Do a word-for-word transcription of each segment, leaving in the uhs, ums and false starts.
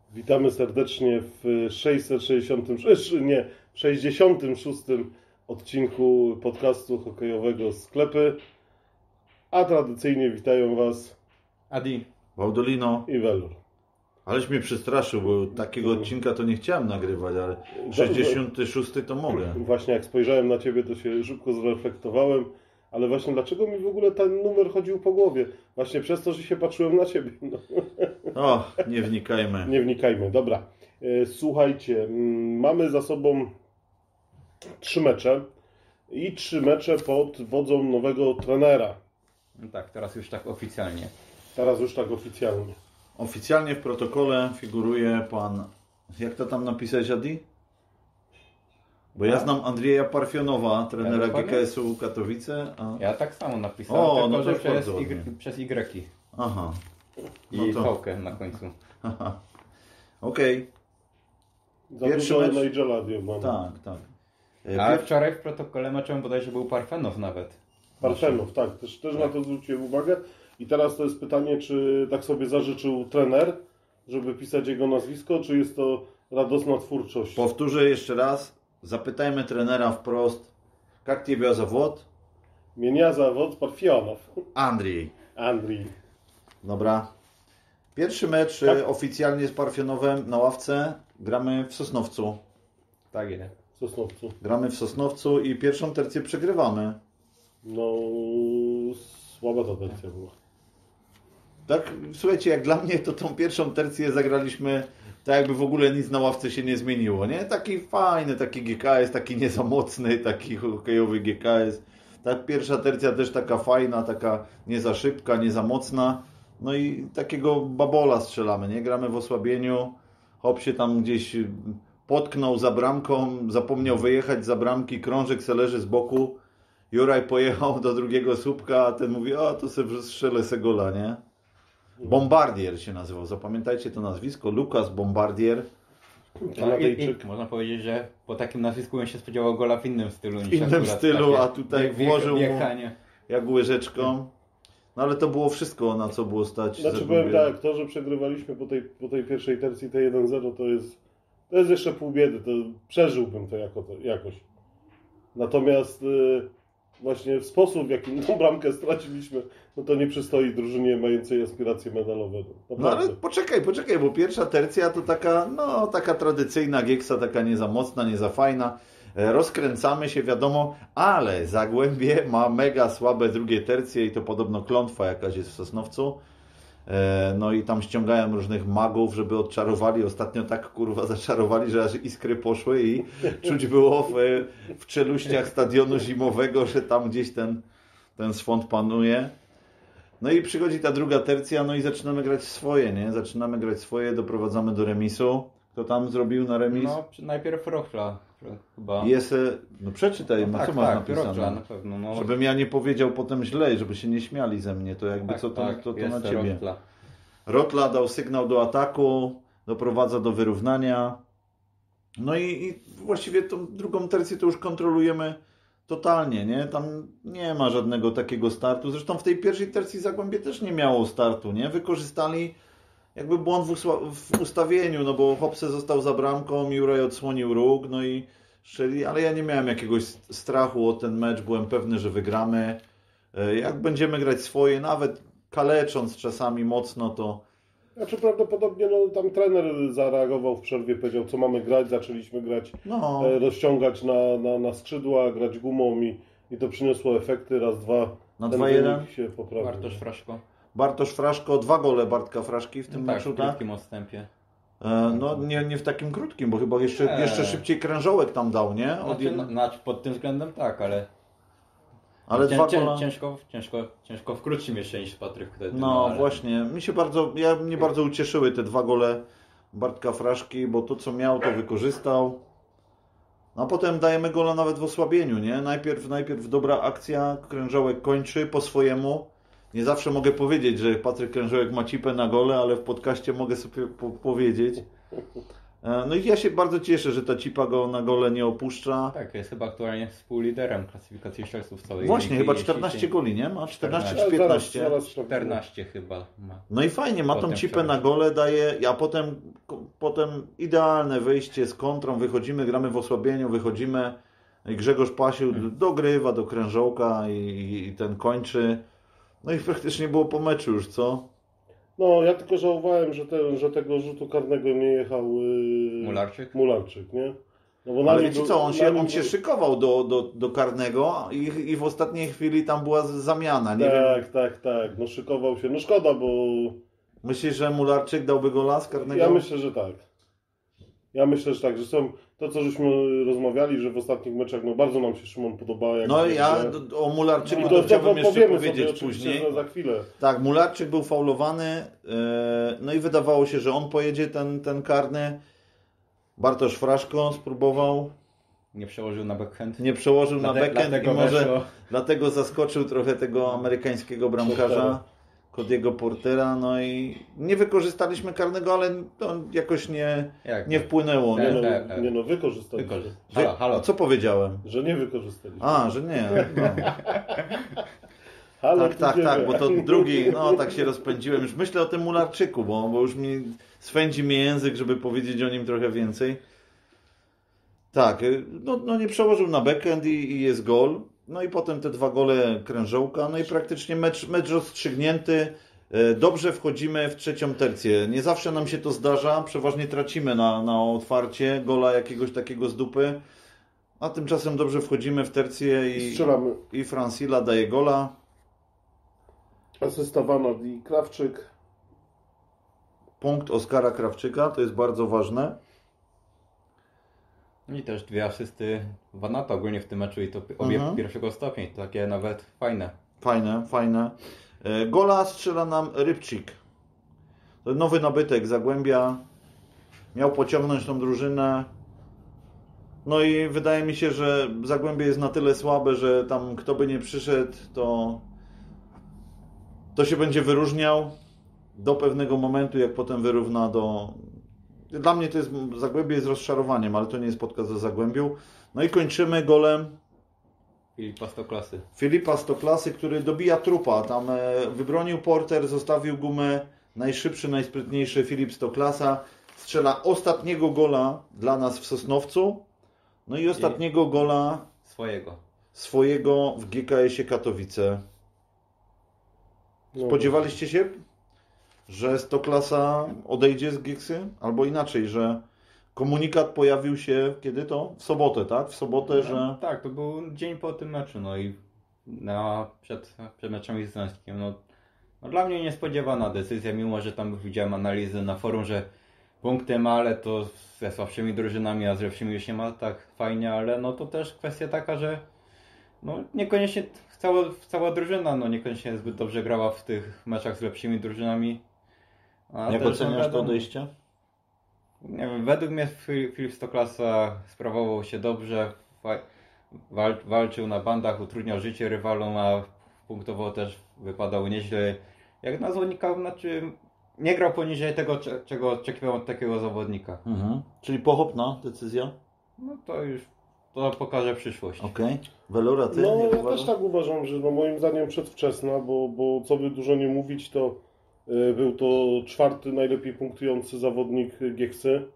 Witamy serdecznie w sześćset sześćdziesiątym, nie, sześćdziesiątym szóstym odcinku podcastu hokejowego Sklepy. A tradycyjnie witają Was Adi, Baudolino i Welur. Aleś mnie przestraszył, bo takiego odcinka to nie chciałem nagrywać, ale sześćdziesiąty szósty to mogę. Właśnie jak spojrzałem na Ciebie, to się szybko zreflektowałem. Ale właśnie dlaczego mi w ogóle ten numer chodził po głowie? Właśnie przez to, że się patrzyłem na Ciebie. No. O, nie wnikajmy. Nie wnikajmy, dobra. Słuchajcie, mamy za sobą trzy mecze i trzy mecze pod wodzą nowego trenera. No tak, teraz już tak oficjalnie. Teraz już tak oficjalnie. Oficjalnie w protokole figuruje pan, jak to tam napisać, Adi? Bo ja znam Andrzeja Parfionowa, trenera Ja G K S-u Katowice. A... Ja tak samo napisałem, O, tylko no to że jest przez, bardzo y, ładnie. przez Y Aha. i No to- V-kę na końcu. Aha. Okej, Za Pierwszy dużo mecz- Nigela Dio mamy. tak, tak. E, Ale pier- wczoraj w protokole meczem bodajże był Parfenow nawet. Parfenów, tak. Też, też na to zwróciłem uwagę. I teraz to jest pytanie, czy tak sobie zażyczył trener, żeby pisać jego nazwisko, czy jest to radosna twórczość? Powtórzę jeszcze raz, zapytajmy trenera wprost, jak ciebie zawód? Mienia zawód Parfionow. Andrzej. Andrii. Dobra. Pierwszy mecz Tak. e, oficjalnie z Parfionowem na ławce. Gramy w Sosnowcu. Tak jest. W Sosnowcu. Gramy w Sosnowcu i pierwszą tercję przegrywamy. No, słaba ta wersja była. Tak, słuchajcie, jak dla mnie to tą pierwszą tercję zagraliśmy tak jakby w ogóle nic na ławce się nie zmieniło, nie? Taki fajny, taki G K S, taki nie za mocny, taki hokejowy G K S. Tak, pierwsza tercja też taka fajna, taka nie za szybka, nie za mocna. No i takiego babola strzelamy, nie? Gramy w osłabieniu. Hop się tam gdzieś potknął za bramką, zapomniał wyjechać za bramki, krążek se leży z boku. Juraj pojechał do drugiego słupka, a ten mówi, o to sobie strzelę se gola, nie? Bombardier się nazywał, zapamiętajcie to nazwisko, Lukas Bombardier. No, i, Kanadyjczyk. i, można powiedzieć, że po takim nazwisku bym się spodziewał gola w innym stylu. W niż innym akurat stylu, takie a tutaj wje- włożył mu wjechanie. jak łyżeczką. No ale to było wszystko, na co było stać. Znaczy Zagłębie. powiem tak, to, że przegrywaliśmy po tej, po tej pierwszej tercji te jeden zero, to jest, to jest jeszcze pół biedy, to przeżyłbym to, jako, to jakoś. Natomiast y, właśnie w sposób, w jaki tą bramkę straciliśmy, no to nie przystoi drużynie mającej aspiracje medalowe. No Naprawdę. ale poczekaj, poczekaj, bo pierwsza tercja to taka, no taka tradycyjna gieksa, taka nie za mocna, nie za fajna. E, Rozkręcamy się, wiadomo, ale Zagłębie ma mega słabe drugie tercje i to podobno klątwa jakaś jest w Sosnowcu. E, No i tam ściągają różnych magów, żeby odczarowali. Ostatnio tak kurwa zaczarowali, że aż iskry poszły i czuć było w, w czeluściach stadionu zimowego, że tam gdzieś ten, ten swąd panuje. No i przychodzi ta druga tercja, no i zaczynamy grać swoje, nie? Zaczynamy grać swoje, doprowadzamy do remisu. Kto tam zrobił na remis? No, przy- najpierw Rochla chyba. Jest, e, no przeczytaj, no, no, tak, co masz tak, napisane? Rochla na pewno. No, Żebym ja nie powiedział potem źle, żeby się nie śmiali ze mnie, to jakby tak, co to, tak, to, to jest na ciebie. Rochla. Rotla dał sygnał do ataku, doprowadza do wyrównania. No i, i właściwie tą drugą tercję to już kontrolujemy totalnie, nie? Tam nie ma żadnego takiego startu. Zresztą w tej pierwszej tercji Zagłębie też nie miało startu, nie? Wykorzystali jakby błąd w, usła- w ustawieniu, no bo Hopse został za bramką, Juraj odsłonił róg, no i strzeli, ale ja nie miałem jakiegoś strachu o ten mecz, byłem pewny, że wygramy. E, Jak będziemy grać swoje, nawet kalecząc czasami mocno, to Znaczy prawdopodobnie no, tam trener zareagował w przerwie, powiedział co mamy grać, zaczęliśmy grać, no, e, rozciągać na, na, na skrzydła, grać gumą i, i to przyniosło efekty, raz, dwa. na ten dwa jeden. wynik się poprawił. Bartosz Fraszko. Bartosz Fraszko, dwa gole Bartka Fraszki w tym Tak, meczu, w tak? krótkim odstępie. E, No nie, nie w takim krótkim, bo chyba jeszcze, Eee. jeszcze szybciej krężołek tam dał, nie? Od Znaczy, jedno... no, znaczy, pod tym względem tak, ale Ale cię, dwa cię, gola... ciężko, ciężko, ciężko w krótszym jeszcze niż Patryk wtedy. No ale... właśnie, mi się bardzo, ja, mnie bardzo ucieszyły te dwa gole Bartka Fraszki, bo to co miał to wykorzystał. No a potem dajemy gola nawet w osłabieniu, nie? Najpierw, najpierw dobra akcja, Krężołek kończy po swojemu. Nie zawsze mogę powiedzieć, że Patryk Krężołek ma cipę na gole, ale w podcaście mogę sobie po powiedzieć. E, No i ja się bardzo cieszę, że ta cipa go na gole nie opuszcza. Tak, jest chyba aktualnie współliderem klasyfikacji strzelców całej Właśnie, ligi, chyba jeśli czternaście się- goli, nie? Ma czternaście Ale czy zaraz- piętnaście. zaraz sprawdzimy. czternaście chyba ma. No i fajnie, ma tą Potem cipę wczoraj. na gole, daje, a potem ko- potem idealne wyjście z kontrą, wychodzimy, gramy w osłabieniu, wychodzimy i Grzegorz Pasił dogrywa do krężołka i, i ten kończy. No i praktycznie było po meczu już, co? No, ja tylko żałowałem, że, te, że tego rzutu karnego nie jechał yy, Mularczyk? Mularczyk, nie? No bo na Ale nim wiecie był- co, on na się, nim on się był- szykował do, do, do karnego i, i w ostatniej chwili tam była z- zamiana. Nie wiem, Tak, tak, tak. No szykował się. No szkoda, bo myślisz, że Mularczyk dałby gola z karnego? ja myślę, że tak. Ja myślę, że tak, że są to, co żeśmy rozmawiali, że w ostatnich meczach no bardzo nam się Szymon podobał. Jak No wie, ja że- d- o Mularczyku I to, to, to chciałbym jeszcze powiemy powiedzieć sobie oczywiście później. za, za chwilę. Tak, Mularczyk był faulowany, e, no i wydawało się, że on pojedzie ten, ten karny. Bartosz Fraszko spróbował, Nie przełożył na backhand. nie przełożył na Dlate- backhand i dlatego może weszło. dlatego zaskoczył trochę tego amerykańskiego bramkarza, Cody'ego Portera, no i nie wykorzystaliśmy karnego, ale to jakoś nie, Jak? nie wpłynęło. Tak, Nie Nie? no, tak, tak. nie no wykorzystaliśmy. Wykorzy- Wy, Halo, halo. a co powiedziałem? Że nie wykorzystaliśmy. A, że nie. No. Ale Tak, tak, pójdziemy. tak, bo to drugi, no tak się rozpędziłem. Już myślę o tym Mularczyku, bo, bo już mi swędzi mnie język, żeby powiedzieć o nim trochę więcej. Tak, no, no nie przełożył na backhand i, i jest gol. No i potem te dwa gole Krężołka, no i praktycznie mecz, mecz rozstrzygnięty. E, Dobrze wchodzimy w trzecią tercję. Nie zawsze nam się to zdarza, przeważnie tracimy na, na otwarcie gola jakiegoś takiego z dupy. A tymczasem dobrze wchodzimy w tercję i, Strzelamy. i Francila daje gola. Asysta Wanat i Krawczyk. Punkt Oskara Krawczyka, to jest bardzo ważne. I też dwie asysty Vanata ogólnie w tym meczu i to obie Mhm. pierwszego stopnia. To takie nawet fajne. Fajne, fajne. E, Gola strzela nam Rybczyk. To nowy nabytek Zagłębia. Miał pociągnąć tą drużynę. No i wydaje mi się, że Zagłębie jest na tyle słabe, że tam kto by nie przyszedł, to, to się będzie wyróżniał do pewnego momentu, jak potem wyrówna do... Dla mnie to jest, Zagłębie jest rozczarowaniem, ale to nie jest podcast o Zagłębiu. No i kończymy golem Filipa Stoklasy. Filipa Stoklasy, który dobija trupa. Tam e, wybronił Porter, zostawił gumę. Najszybszy, najsprytniejszy Filip Stoklasa. Strzela ostatniego gola dla nas w Sosnowcu. No i ostatniego gola Swojego. swojego w G K S-ie Katowice. No, Spodziewaliście się, że Stoklasa odejdzie z Giksy? Albo inaczej, że komunikat pojawił się, kiedy to? W sobotę, tak? W sobotę, że... No, tak, to był dzień po tym meczu, no i na, przed, przed meczem z Związkiem. No, no dla mnie niespodziewana decyzja, mimo że tam widziałem analizy na forum, że punkty ma, ale to ze słabszymi drużynami, a z lepszymi już nie ma tak fajnie, ale no to też kwestia taka, że no niekoniecznie cała, cała drużyna no niekoniecznie zbyt dobrze grała w tych meczach z lepszymi drużynami. A Jak też, oceniasz no, to wiadomo, odejście? Nie wiem, według mnie Fi- Filip Stoklasa sprawował się dobrze, wa- wal- walczył na bandach, utrudniał życie rywalom, a punktowo też wypadał nieźle. Jak na zawodnika, znaczy nie grał poniżej tego, cze- czego oczekiwał od takiego zawodnika. Mhm. Czyli pochopna decyzja? No to już to pokaże przyszłość. Okej. Welura, ty No, nie ja uważasz? też tak uważam, że no, moim zdaniem przedwczesna, bo, bo co by dużo nie mówić, to y, był to czwarty najlepiej punktujący zawodnik Gieksy y,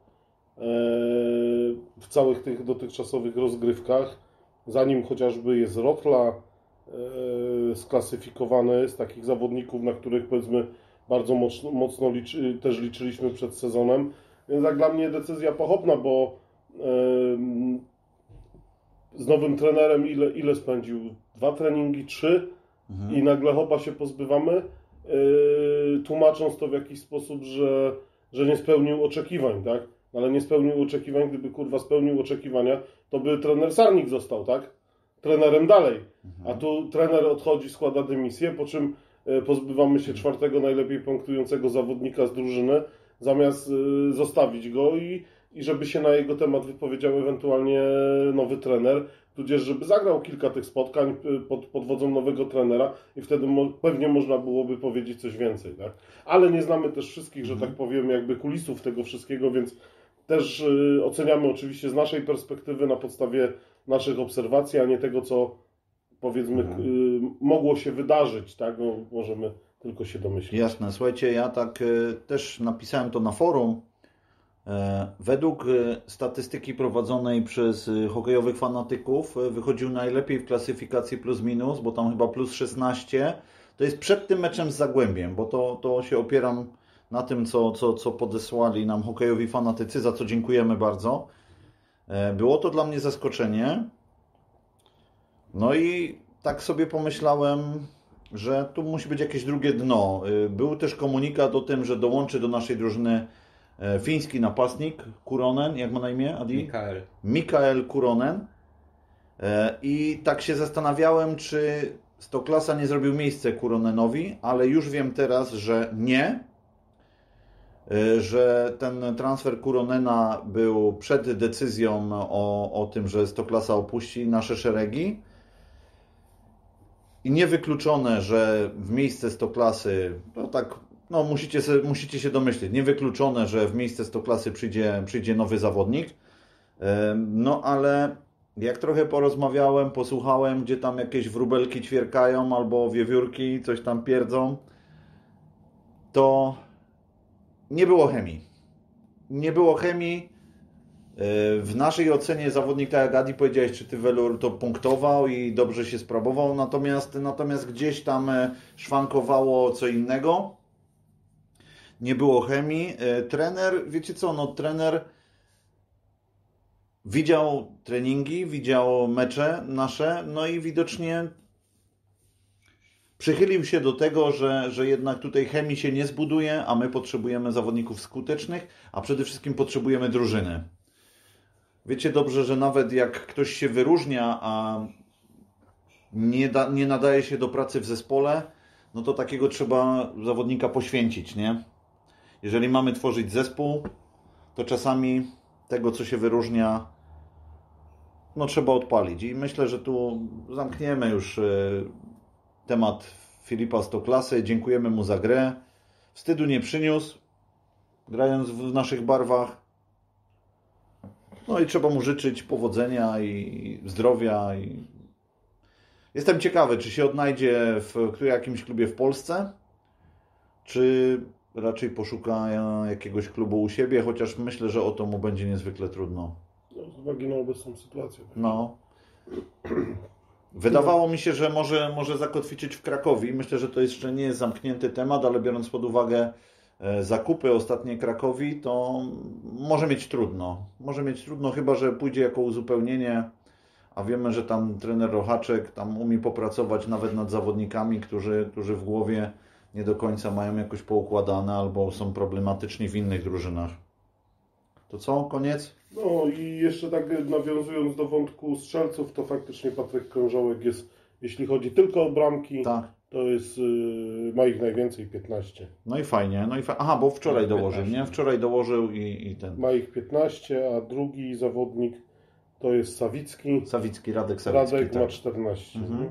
w całych tych dotychczasowych rozgrywkach. Za nim chociażby jest Rotla y, sklasyfikowany z takich zawodników, na których powiedzmy bardzo mocno, mocno liczy, też liczyliśmy przed sezonem. Więc jak dla mnie decyzja pochopna, bo y, z nowym trenerem ile, ile spędził? Dwa treningi, trzy Mhm. i nagle hopa się pozbywamy, yy, tłumacząc to w jakiś sposób, że, że nie spełnił oczekiwań, tak? Ale nie spełnił oczekiwań, gdyby kurwa spełnił oczekiwania, to by trener Sarnik został, tak? Trenerem dalej. A tu trener odchodzi, składa dymisję, po czym yy, pozbywamy się czwartego najlepiej punktującego zawodnika z drużyny, zamiast yy, zostawić go i i żeby się na jego temat wypowiedział ewentualnie nowy trener, tudzież żeby zagrał kilka tych spotkań pod, pod wodzą nowego trenera i wtedy mo, pewnie można byłoby powiedzieć coś więcej, tak? Ale nie znamy też wszystkich, że tak powiem, jakby kulisów tego wszystkiego, więc też y, oceniamy oczywiście z naszej perspektywy na podstawie naszych obserwacji, a nie tego, co powiedzmy y, mogło się wydarzyć, tak? No, możemy tylko się domyślić. Jasne. Słuchajcie, ja tak y, też napisałem to na forum, Według statystyki prowadzonej przez hokejowych fanatyków wychodził najlepiej w klasyfikacji plus minus, bo tam chyba plus szesnaście. To jest przed tym meczem z Zagłębiem, bo to, to się opieram na tym, co, co, co podesłali nam hokejowi fanatycy, za co dziękujemy bardzo. Było to dla mnie zaskoczenie. No i tak sobie pomyślałem, że tu musi być jakieś drugie dno. Był też komunikat o tym, że dołączy do naszej drużyny fiński napastnik Kuronen, jak ma na imię, Adi? Mikael. Mikael Kuronen. I tak się zastanawiałem, czy Stoklasa nie zrobił miejsce Kuronenowi, ale już wiem teraz, że nie. Że ten transfer Kuronena był przed decyzją o, o tym, że Stoklasa opuści nasze szeregi. I niewykluczone, że w miejsce Stoklasy, no tak, no musicie, se, musicie się domyśleć, niewykluczone, że w miejsce Stoklasy przyjdzie, przyjdzie nowy zawodnik. No ale jak trochę porozmawiałem, posłuchałem, gdzie tam jakieś wróbelki ćwierkają albo wiewiórki coś tam pierdzą, to nie było chemii. Nie było chemii. W naszej ocenie zawodnik, tak jak Adi powiedziałeś, czy ty Welur to punktował i dobrze się sprawował, natomiast, natomiast gdzieś tam szwankowało co innego. Nie było chemii. Trener, wiecie co, no trener widział treningi, widział mecze nasze, no i widocznie przychylił się do tego, że, że jednak tutaj chemii się nie zbuduje, a my potrzebujemy zawodników skutecznych, a przede wszystkim potrzebujemy drużyny. Wiecie dobrze, że nawet jak ktoś się wyróżnia, a nie, da, nie nadaje się do pracy w zespole, no to takiego trzeba zawodnika poświęcić, nie? Jeżeli mamy tworzyć zespół, to czasami tego, co się wyróżnia, no trzeba odpalić. I myślę, że tu zamkniemy już temat Filipa Stoklasy. Dziękujemy mu za grę. Wstydu nie przyniósł, grając w naszych barwach. No i trzeba mu życzyć powodzenia i zdrowia. I... Jestem ciekawy, czy się odnajdzie w jakimś klubie w Polsce, czy raczej poszuka jakiegoś klubu u siebie, chociaż myślę, że o to mu będzie niezwykle trudno. No, z uwagi na obecną sytuację. No. Wydawało mi się, że może, może zakotwiczyć w Krakowie. Myślę, że to jeszcze nie jest zamknięty temat, ale biorąc pod uwagę zakupy ostatnie Krakowi, to może mieć trudno. Może mieć trudno, chyba że pójdzie jako uzupełnienie, a wiemy, że tam trener Rochaczek tam umie popracować nawet nad zawodnikami, którzy, którzy w głowie nie do końca mają jakoś poukładane albo są problematyczni w innych drużynach. To co? Koniec? No i jeszcze tak nawiązując do wątku strzelców, to faktycznie Patryk Krążołek jest, jeśli chodzi tylko o bramki, tak. to jest, yy, ma ich najwięcej, piętnaście. No i fajnie. No i fa- Aha, bo wczoraj dołożył, nie? Wczoraj dołożył i, i ten. Ma ich piętnaście, a drugi zawodnik to jest Sawicki. Sawicki, Radek Sawicki. Radek tak. ma czternaście. Mhm.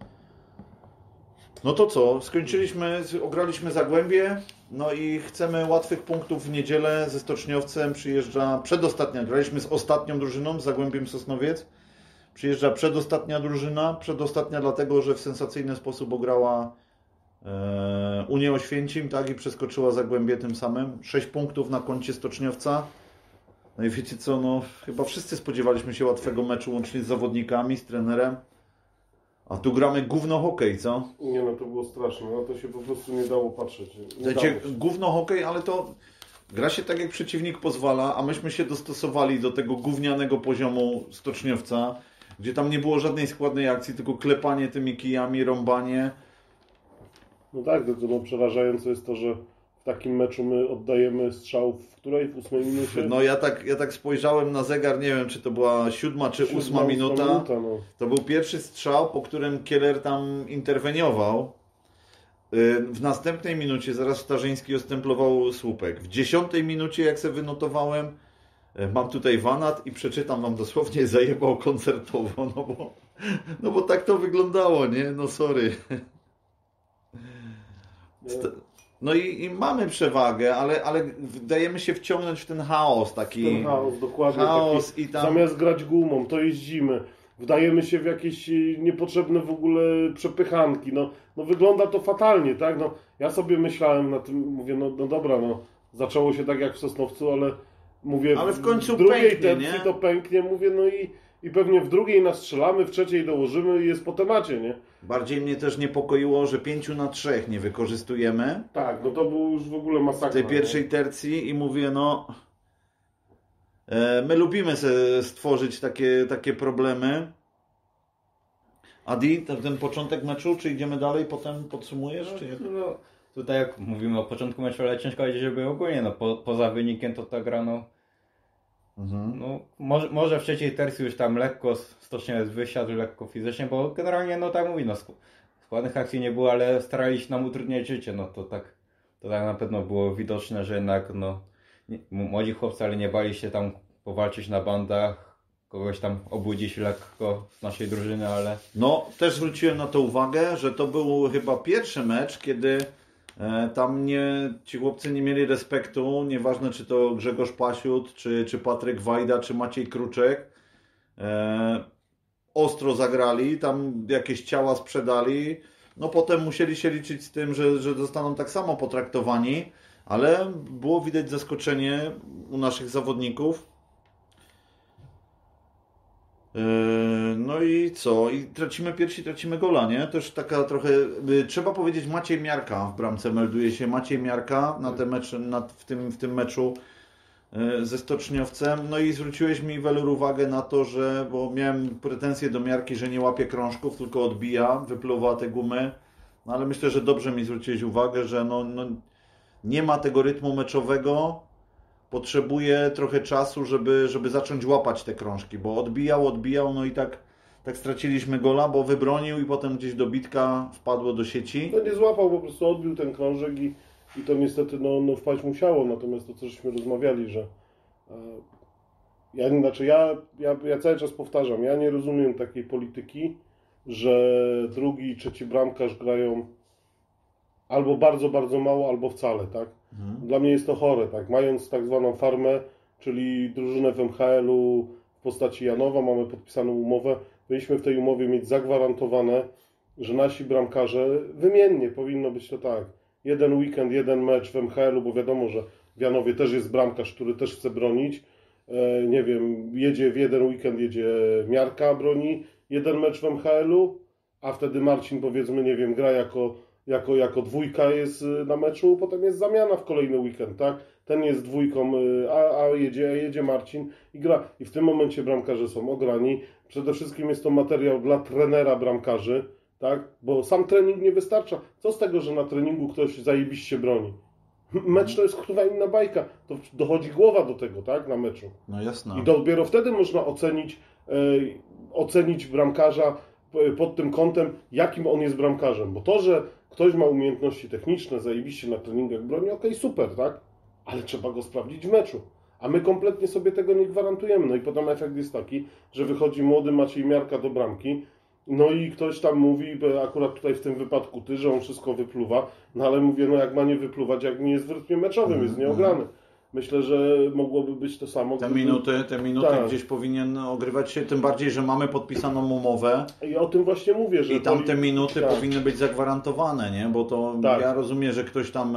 No to co? Skończyliśmy, ograliśmy Zagłębie, no i chcemy łatwych punktów w niedzielę ze Stoczniowcem. Przyjeżdża przedostatnia, graliśmy z ostatnią drużyną, z Zagłębiem Sosnowiec. Przyjeżdża przedostatnia drużyna, przedostatnia dlatego, że w sensacyjny sposób ograła e, Unię Oświęcim, tak, i przeskoczyła Zagłębie tym samym. Sześć punktów na koncie Stoczniowca. No i wiecie co, no chyba wszyscy spodziewaliśmy się łatwego meczu, łącznie z zawodnikami, z trenerem. A tu gramy gówno hokej, co? Nie no, to było straszne, no to się po prostu nie dało patrzeć. Nie Znaczy, dało się. gówno hokej, ale to gra się tak, jak przeciwnik pozwala, a myśmy się dostosowali do tego gównianego poziomu Stoczniowca, gdzie tam nie było żadnej składnej akcji, tylko klepanie tymi kijami, rąbanie. No tak, tylko no, przerażające jest to, że w takim meczu my oddajemy strzał w której? W ósmej minucie? No ja tak, ja tak spojrzałem na zegar, nie wiem, czy to była siódma czy Siódma, ósma minuta. minuta no. To był pierwszy strzał, po którym Kieler tam interweniował. W następnej minucie zaraz Starzyński ostemplował słupek. W dziesiątej minucie, jak sobie wynotowałem, mam tutaj wanat i przeczytam wam dosłownie, zajebał koncertowo, no bo, no bo tak to wyglądało, nie? No sorry. No i, i mamy przewagę, ale, ale dajemy się wciągnąć w ten chaos taki. Ten chaos, dokładnie. Chaos taki, i tam... Zamiast grać gumą, to jeździmy. Wdajemy się w jakieś niepotrzebne w ogóle przepychanki. No, no wygląda to fatalnie, tak? No, ja sobie myślałem na tym, mówię, no, no dobra, no zaczęło się tak jak w Sosnowcu, ale mówię, Ale w końcu w drugiej pęknie, tercji nie? to pęknie, mówię, no i, i pewnie w drugiej nastrzelamy, w trzeciej dołożymy i jest po temacie, nie? Bardziej mnie też niepokoiło, że pięciu na trzech nie wykorzystujemy Tak, no to był już w ogóle masakra. w tej pierwszej nie? tercji i mówię, no e, my lubimy sobie stworzyć takie, takie problemy. Adi, ten, ten początek meczu, czy idziemy dalej, potem podsumujesz? Czy jak? No, tutaj jak mówimy o początku meczu, ale ciężko powiedzieć, żeby ogólnie, no po, poza wynikiem to ta gra, no, Mhm. no może, może w trzeciej tercji już tam lekko Stoczniec wysiadł, lekko fizycznie, bo generalnie, no tak mówi, no sk- składnych akcji nie było, ale starali się nam utrudniać życie, no to tak, to tak na pewno było widoczne, że jednak, no, nie, m- młodzi chłopcy, ale nie bali się tam powalczyć na bandach, kogoś tam obudzić lekko z naszej drużyny, ale No, też zwróciłem na to uwagę, że to był chyba pierwszy mecz, kiedy e, tam nie, ci chłopcy nie mieli respektu, nieważne czy to Grzegorz Pasiut, czy, czy Patryk Wajda, czy Maciej Kruczek. E, ostro zagrali, tam jakieś ciała sprzedali. No potem musieli się liczyć z tym, że, że zostaną tak samo potraktowani, ale było widać zaskoczenie u naszych zawodników. No i co? I tracimy piersi, tracimy gola, nie? Też taka trochę, trzeba powiedzieć, Maciej Miarka w bramce melduje się. Maciej Miarka na ten mecz, na, w, tym, w tym meczu ze Stoczniowcem. No i zwróciłeś mi, Welur, uwagę na to, że, bo miałem pretensje do Miarki, że nie łapie krążków, tylko odbija, wypluwa te gumy. No ale myślę, że dobrze mi zwróciłeś uwagę, że no, no, nie ma tego rytmu meczowego. Potrzebuje trochę czasu, żeby, żeby zacząć łapać te krążki, bo odbijał, odbijał, no i tak, tak straciliśmy gola, bo wybronił i potem gdzieś dobitka wpadło do sieci. No nie złapał, po prostu odbił ten krążek i, i to niestety no, no wpaść musiało, natomiast to co żeśmy rozmawiali, że e, ja, znaczy ja, ja, ja cały czas powtarzam, ja nie rozumiem takiej polityki, że drugi i trzeci bramkarz grają albo bardzo, bardzo mało, albo wcale, tak? Mhm. Dla mnie jest to chore, tak? Mając tak zwaną farmę, czyli drużynę w M H L-u w postaci Janowa, mamy podpisaną umowę, powinniśmy w tej umowie mieć zagwarantowane, że nasi bramkarze, wymiennie powinno być to tak, jeden weekend, jeden mecz w M H L-u, bo wiadomo, że w Janowie też jest bramkarz, który też chce bronić, e, nie wiem, jedzie w jeden weekend, jedzie Miarka, broni, jeden mecz w M H L-u, a wtedy Marcin, powiedzmy, nie wiem, gra jako Jako, jako dwójka jest na meczu, potem jest zamiana w kolejny weekend, tak? Ten jest dwójką, a, a jedzie, a jedzie Marcin i gra. I w tym momencie bramkarze są ograni. Przede wszystkim jest to materiał dla trenera bramkarzy, tak? Bo sam trening nie wystarcza. Co z tego, że na treningu ktoś zajebiście broni? Mecz to jest kurwa inna bajka. To dochodzi głowa do tego, tak? Na meczu. No jasne. I dopiero wtedy można ocenić, e, ocenić bramkarza pod tym kątem, jakim on jest bramkarzem. Bo to, że ktoś ma umiejętności techniczne, zajebiście na treningach broni, okej, super, tak? Ale trzeba go sprawdzić w meczu. A my kompletnie sobie tego nie gwarantujemy. No i potem efekt jest taki, że wychodzi młody Maciej Miarka do bramki, no i ktoś tam mówi, akurat tutaj w tym wypadku ty, że on wszystko wypluwa, no ale mówię, no jak ma nie wypluwać, jak nie jest w rytmie meczowym, jest nieograny. Myślę, że mogłoby być to samo. Te gdyby... minuty, te minuty tak. gdzieś powinien ogrywać się, tym bardziej, że mamy podpisaną umowę. I o tym właśnie mówię, że... I tam te poli... minuty tak. powinny być zagwarantowane, nie? Bo to tak. ja rozumiem, że ktoś tam,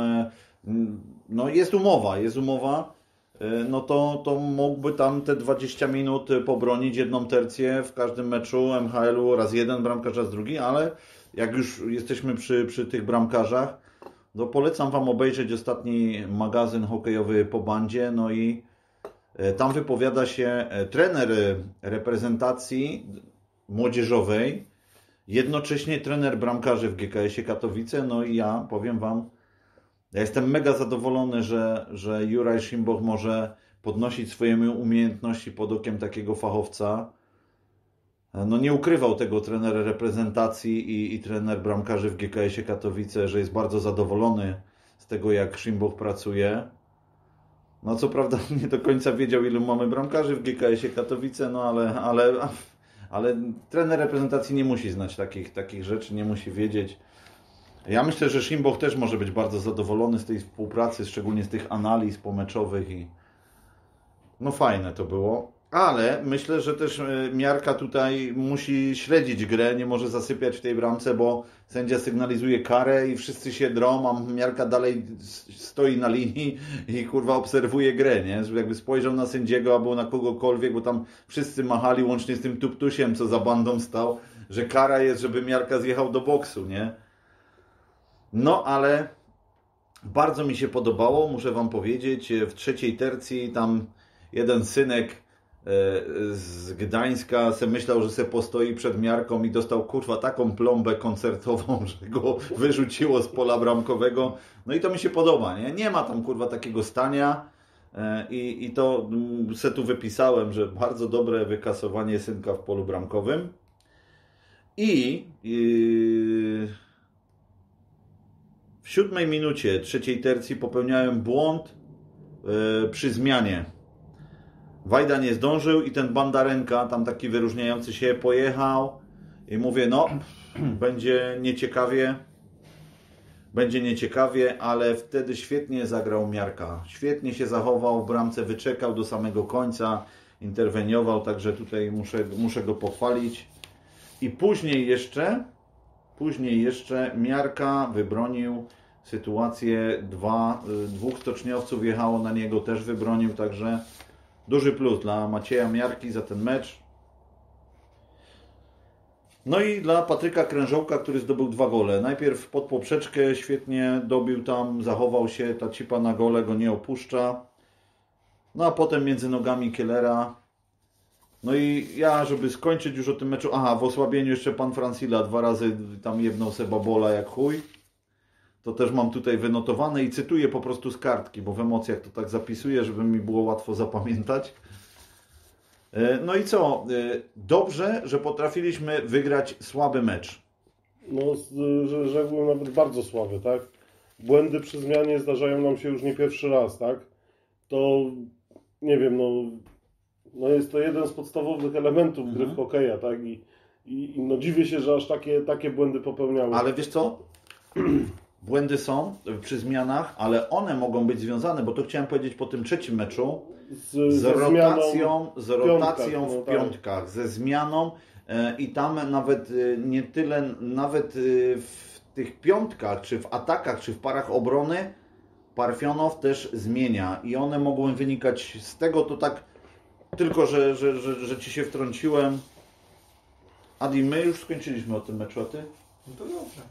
no jest umowa, jest umowa, no to, to mógłby tam te dwadzieścia minut pobronić jedną tercję w każdym meczu M H L-u, raz jeden bramkarz, raz drugi, ale jak już jesteśmy przy, przy tych bramkarzach, no polecam Wam obejrzeć ostatni magazyn hokejowy Po Bandzie, no i tam wypowiada się trener reprezentacji młodzieżowej, jednocześnie trener bramkarzy w G K S-ie Katowice, no i ja powiem Wam, ja jestem mega zadowolony, że, że Juraj Szymboch może podnosić swoje umiejętności pod okiem takiego fachowca. No nie ukrywał tego trener reprezentacji i, i trener bramkarzy w G K S-ie Katowice, że jest bardzo zadowolony z tego, jak Szymboch pracuje. No co prawda nie do końca wiedział, ilu mamy bramkarzy w G K S-ie Katowice, no ale, ale, ale trener reprezentacji nie musi znać takich, takich rzeczy, nie musi wiedzieć. Ja myślę, że Szymboch też może być bardzo zadowolony z tej współpracy, szczególnie z tych analiz pomeczowych i no fajne to było. Ale myślę, że też Miarka tutaj musi śledzić grę, nie może zasypiać w tej bramce, bo sędzia sygnalizuje karę i wszyscy się drą, a Miarka dalej stoi na linii i kurwa obserwuje grę, nie? Jakby spojrzał na sędziego albo na kogokolwiek, bo tam wszyscy machali łącznie z tym Tuptusiem, co za bandą stał, że kara jest, żeby Miarka zjechał do boksu, nie? No ale bardzo mi się podobało, muszę wam powiedzieć, w trzeciej tercji tam jeden synek z Gdańska se myślał, że se postoi przed Miarką i dostał kurwa taką plombę koncertową, że go wyrzuciło z pola bramkowego. No i to mi się podoba, nie? Nie ma tam kurwa takiego stania i, i to se tu wypisałem, że bardzo dobre wykasowanie synka w polu bramkowym. I, i w siódmej minucie trzeciej tercji popełniałem błąd yy, przy zmianie. Wajda nie zdążył i ten Bandarenka, tam taki wyróżniający się, pojechał i mówię, no, będzie nieciekawie, będzie nieciekawie, ale wtedy świetnie zagrał Miarka. Świetnie się zachował, w bramce wyczekał do samego końca, interweniował, także tutaj muszę, muszę go pochwalić. I później jeszcze, później jeszcze Miarka wybronił sytuację, dwa, dwóch stoczniowców jechało na niego, też wybronił, także duży plus dla Macieja Miarki za ten mecz. No i dla Patryka Krężołka, który zdobył dwa gole. Najpierw pod poprzeczkę świetnie dobił tam, zachował się, ta cipa na gole go nie opuszcza. No a potem między nogami Kielera. No i ja, żeby skończyć już o tym meczu, aha, w osłabieniu jeszcze pan Francila dwa razy tam jebnął se babola jak chuj. To też mam tutaj wynotowane i cytuję po prostu z kartki, bo w emocjach to tak zapisuję, żeby mi było łatwo zapamiętać. No i co? Dobrze, że potrafiliśmy wygrać słaby mecz. No, że rzekłbym nawet bardzo słaby, tak? Błędy przy zmianie zdarzają nam się już nie pierwszy raz, tak? To, nie wiem, no, no jest to jeden z podstawowych elementów mhm. gry w hokeja, tak? I, i, i no dziwię się, że aż takie, takie błędy popełniały. Ale wiesz co? Błędy są przy zmianach, ale one mogą być związane, bo to chciałem powiedzieć po tym trzecim meczu, z, z rotacją, z rotacją w piątkach, w piątkach no tak. ze zmianą e, i tam nawet e, nie tyle, nawet e, w tych piątkach, czy w atakach, czy w parach obrony Parfionow też zmienia i one mogą wynikać z tego, to tak tylko, że, że, że, że Ci się wtrąciłem. Adi, my już skończyliśmy o tym meczu, a Ty? No to dobrze.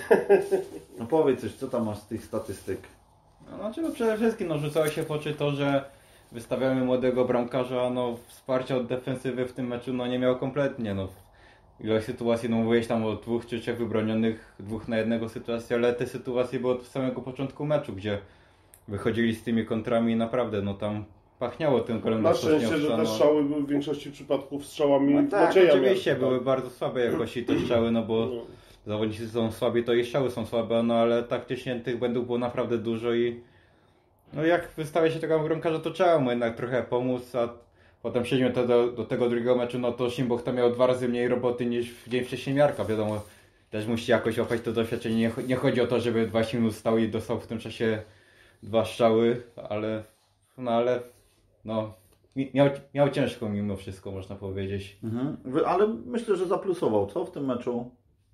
No powiedz coś, co tam masz z tych statystyk? No, znaczy, no przede wszystkim no, rzucało się w oczy to, że wystawiamy młodego bramkarza, no wsparcia od defensywy w tym meczu no nie miał kompletnie. No. Ilość sytuacji, no mówiłeś tam o dwóch czy trzech wybronionych, dwóch na jednego sytuacji, ale te sytuacje były od samego początku meczu, gdzie wychodzili z tymi kontrami i naprawdę no tam pachniało tym golem. Na szczęście, że te strzały były w większości przypadków strzałami no tak, Macieja oczywiście Miarka, były tak. bardzo słabe jakości te strzały, no bo no. zawodnicy są słabi, to i strzały są słabe, no ale taktycznie tych błędów było naprawdę dużo i no jak wystawia się tego bramkarza, to trzeba mu jednak trochę pomóc, a potem przejdźmy do, do, do tego drugiego meczu, no to Szymboch to miał dwa razy mniej roboty niż w dzień wcześniej Miarka, wiadomo, też musi jakoś opać to doświadczenie, nie, nie chodzi o to, żeby dwadzieścia minut stał i dostał w tym czasie dwa strzały, ale no ale no miał, miał ciężko mimo wszystko, można powiedzieć. Mhm. Ale myślę, że zaplusował, co w tym meczu?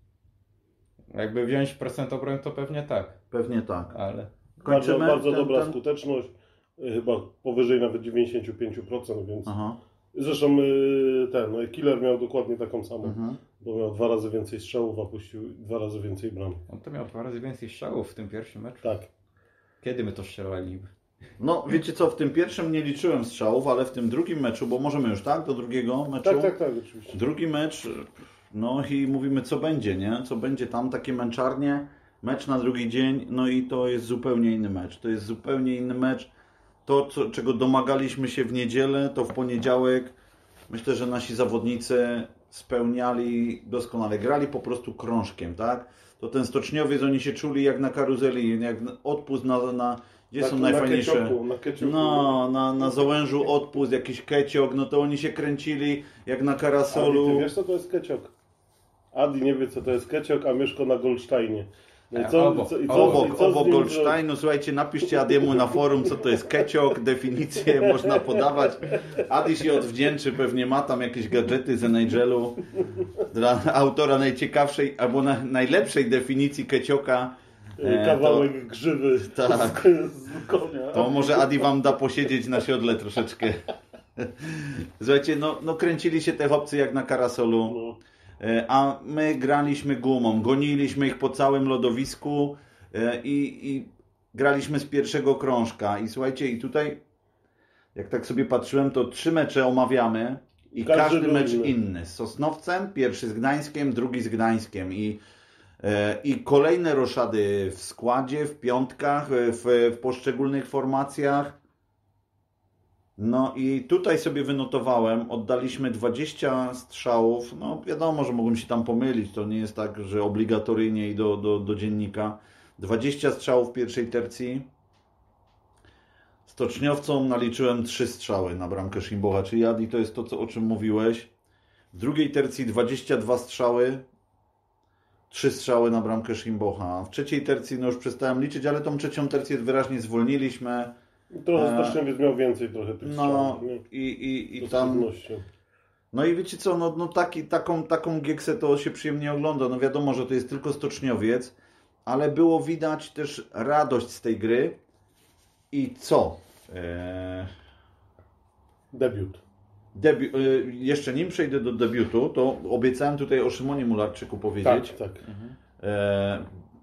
Jakby wziąć procent obrony, to pewnie tak. Pewnie tak. Ale bardzo, bardzo ten, dobra ten... skuteczność, chyba powyżej nawet dziewięćdziesiąt pięć procent, więc Aha. zresztą ten, no Killer miał dokładnie taką samą, mhm. bo miał dwa razy więcej strzałów, a puścił dwa razy więcej bram. On to miał dwa razy więcej strzałów w tym pierwszym meczu? Tak. Kiedy my to strzelali? No wiecie co, w tym pierwszym nie liczyłem strzałów, ale w tym drugim meczu, bo możemy już tak, do drugiego meczu? Tak, tak, tak, oczywiście. Drugi mecz, no i mówimy co będzie, nie? Co będzie tam, takie męczarnie, mecz na drugi dzień, no i to jest zupełnie inny mecz. To jest zupełnie inny mecz. To, co, czego domagaliśmy się w niedzielę, to w poniedziałek myślę, że nasi zawodnicy spełniali doskonale. Grali po prostu krążkiem, tak? To ten stoczniowiec, oni się czuli jak na karuzeli, jak odpust na... na gdzie tak, są najfajniejsze? Na kecioku, na kecioku. No, na, na Załężu odpust, jakiś keciok, no to oni się kręcili jak na karasolu. Adi, ty wiesz co to jest keciok? Adi nie wie co to jest keciok, a Mieszko na Goldsteinie. No i co, obok, i co, i co, Obok, i co z obok nim Goldsteinu, słuchajcie, napiszcie Adiemu na forum, co to jest keciok, definicję można podawać. Adi się odwdzięczy, pewnie ma tam jakieś gadżety z N H L-u dla autora najciekawszej albo na, najlepszej definicji kecioka. zrobić? Kawałek to, grzywy tak. z, z konia. To może Adi wam da posiedzieć na siodle troszeczkę. Słuchajcie, no, no kręcili się te chłopcy jak na karasolu. No. A my graliśmy gumą, goniliśmy ich po całym lodowisku i, i graliśmy z pierwszego krążka. I słuchajcie, i tutaj jak tak sobie patrzyłem, to trzy mecze omawiamy i każdy, każdy mecz inny. inny. Z Sosnowcem, pierwszy z Gdańskiem, drugi z Gdańskiem. I, i kolejne roszady w składzie, w piątkach, w, w poszczególnych formacjach. No i tutaj sobie wynotowałem, oddaliśmy dwadzieścia strzałów, no wiadomo, że mogłem się tam pomylić, to nie jest tak, że obligatoryjnie i do, do, do dziennika. dwadzieścia strzałów w pierwszej tercji. Stoczniowcom naliczyłem trzy strzały na bramkę Szymbocha, czyli Adi, to jest to, co, o czym mówiłeś. W drugiej tercji dwadzieścia dwa strzały, trzy strzały na bramkę Szymbocha. W trzeciej tercji, no już przestałem liczyć, ale tą trzecią tercję wyraźnie zwolniliśmy. Trochę Stoczniowiec miał więcej trochę tych no, strzałów. i, i, i tam... No i wiecie co, no, no taki, taką, taką gieksę to się przyjemnie ogląda. No wiadomo, że to jest tylko Stoczniowiec, ale było widać też radość z tej gry. I co? Eee... Debiut. Debi e, jeszcze nim przejdę do debiutu, to obiecałem tutaj o Szymonie Mularczyku powiedzieć. Tak, tak. Eee...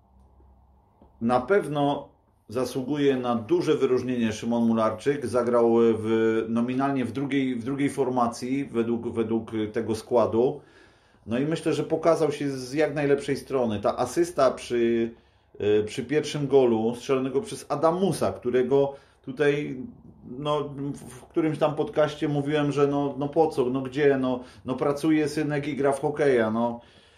Na pewno zasługuje na duże wyróżnienie Szymon Mularczyk. Zagrał w, nominalnie w drugiej, w drugiej formacji według, według tego składu. No i myślę, że pokazał się z jak najlepszej strony. Ta asysta przy, przy pierwszym golu strzelonego przez Adamusa, którego tutaj no, w którymś tam podcaście mówiłem, że no, no po co, no gdzie, no, no pracuje synek i gra w hokeja. No.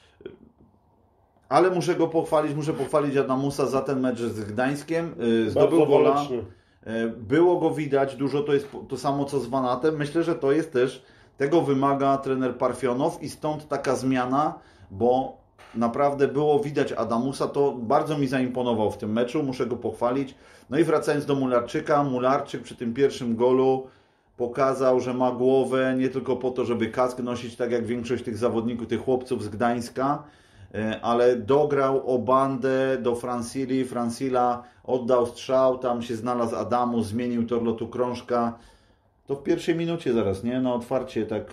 Ale muszę go pochwalić, muszę pochwalić Adamusa za ten mecz z Gdańskiem. Zdobył gola. Było go widać, dużo to jest to samo co z Vanatem. Myślę, że to jest też, tego wymaga trener Parfionow i stąd taka zmiana, bo naprawdę było widać Adamusa, to bardzo mi zaimponował w tym meczu, muszę go pochwalić. No i wracając do Mularczyka, Mularczyk przy tym pierwszym golu pokazał, że ma głowę nie tylko po to, żeby kask nosić, tak jak większość tych zawodników, tych chłopców z Gdańska, ale dograł o bandę do Francili, Francila oddał strzał, tam się znalazł Adamus, zmienił tor lotu krążka. To w pierwszej minucie zaraz, nie? Na otwarcie tak.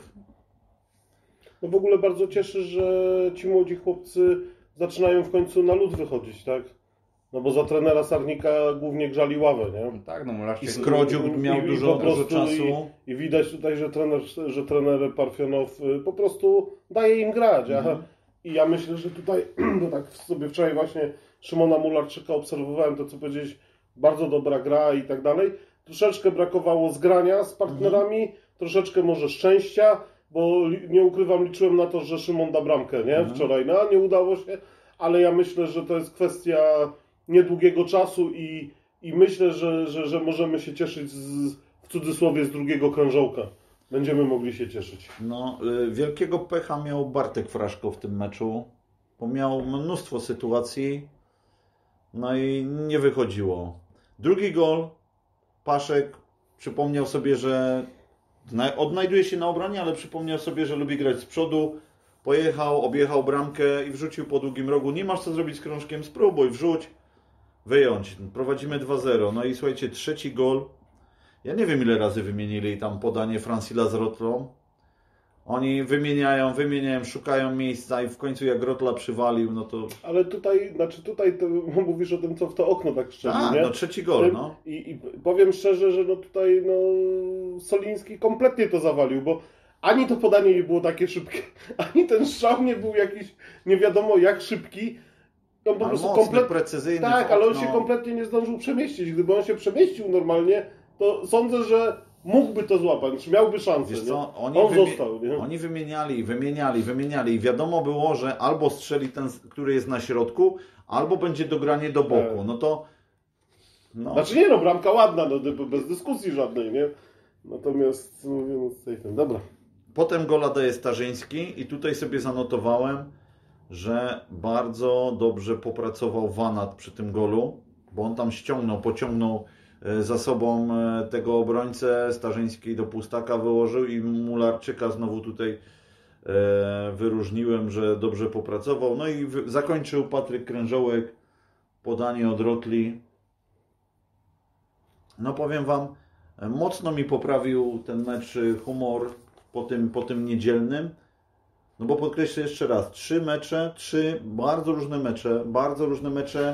No w ogóle bardzo cieszy, że ci młodzi chłopcy zaczynają w końcu na lód wychodzić, tak? No bo za trenera Sarnika głównie grzali ławę, nie? Tak, no Mularczyk... I Skrodziuk miał I, dużo, i dużo czasu. I, I widać tutaj, że trener, że trener Parfionow po prostu daje im grać. Mhm. I ja myślę, że tutaj, bo tak sobie wczoraj właśnie Szymona Mularczyka obserwowałem, to co powiedzieć, bardzo dobra gra i tak dalej. Troszeczkę brakowało zgrania z partnerami, mhm. troszeczkę może szczęścia, bo nie ukrywam, liczyłem na to, że Szymon da bramkę, nie? Mhm. Wczoraj, no nie udało się, ale ja myślę, że to jest kwestia niedługiego czasu i, i myślę, że, że, że możemy się cieszyć z, w cudzysłowie z drugiego krążołka. Będziemy mogli się cieszyć. No, wielkiego pecha miał Bartek Fraszko w tym meczu, bo miał mnóstwo sytuacji, no i nie wychodziło. Drugi gol, Paszek przypomniał sobie, że odnajduje się na obronie, ale przypomniał sobie, że lubi grać z przodu, pojechał, objechał bramkę i wrzucił po długim rogu. Nie masz co zrobić z krążkiem, spróbuj, wrzuć, wyjąć. Prowadzimy dwa zero. No i słuchajcie, trzeci gol. Ja nie wiem, ile razy wymienili tam podanie Francila z Rotlą. Oni wymieniają, wymieniają, szukają miejsca i w końcu jak Rotla przywalił, no to... Ale tutaj, znaczy tutaj to mówisz o tym, co w to okno tak szczerze, A, nie? no trzeci gol, no. I, I powiem szczerze, że no tutaj no Soliński kompletnie to zawalił, bo ani to podanie nie było takie szybkie, ani ten strzał nie był jakiś nie wiadomo jak szybki. On po prostu kompletnie precyzyjny. Tak, ale on się kompletnie nie zdążył przemieścić. Gdyby on się przemieścił normalnie, to sądzę, że mógłby to złapać, czy miałby szansę. Wiesz co, oni, on wymie został, nie? oni wymieniali, wymieniali, wymieniali i wiadomo było, że albo strzeli ten, który jest na środku, albo będzie dogranie do boku. Tak. No to... No. Znaczy nie no, bramka ładna, no, bez dyskusji żadnej, nie? Natomiast, mówiąc tutaj ten, dobra. Potem gola daje Starzyński i tutaj sobie zanotowałem, że bardzo dobrze popracował Vanat przy tym golu, bo on tam ściągnął, pociągnął za sobą tego obrońcę, Starzyński do Pustaka wyłożył i Mularczyka znowu tutaj wyróżniłem, że dobrze popracował. No i zakończył Patryk Krężołek, podanie od Rotli. No powiem Wam, mocno mi poprawił ten mecz humor po tym, po tym niedzielnym. No bo podkreślę jeszcze raz, trzy mecze, trzy bardzo różne mecze, bardzo różne mecze.